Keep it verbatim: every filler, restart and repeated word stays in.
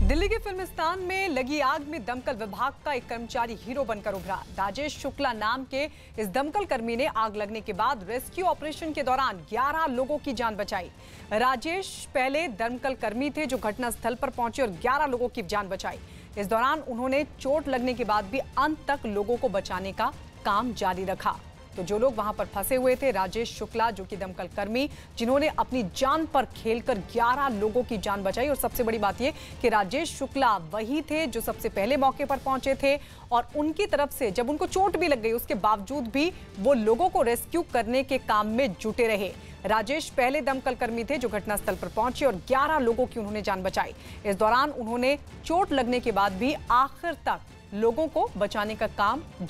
दिल्ली के फिल्मिस्तान में लगी आग में दमकल विभाग का एक कर्मचारी हीरो बनकर उभरा। राजेश शुक्ला नाम के इस दमकल कर्मी ने आग लगने के बाद रेस्क्यू ऑपरेशन के दौरान ग्यारह लोगों की जान बचाई। राजेश पहले दमकल कर्मी थे जो घटनास्थल पर पहुंचे और ग्यारह लोगों की जान बचाई। इस दौरान उन्होंने चोट लगने के बाद भी अंत तक लोगों को बचाने का काम जारी रखा। तो जो लोग वहां पर फंसे हुए थे, राजेश शुक्ला जो कि दमकल कर्मी जिन्होंने अपनी जान पर खेलकर ग्यारह लोगों की जान बचाई। और सबसे बड़ी बात यह कि राजेश शुक्ला वही थे जो सबसे पहले मौके पर पहुंचे थे और उनकी तरफ से जब उनको चोट भी लग गई उसके बावजूद भी वो लोगों को रेस्क्यू करने के काम में जुटे रहे। राजेश पहले दमकल कर्मी थे जो घटनास्थल पर पहुंचे और ग्यारह लोगों की उन्होंने जान बचाई। इस दौरान उन्होंने चोट लगने के बाद भी आखिर तक लोगों को बचाने का काम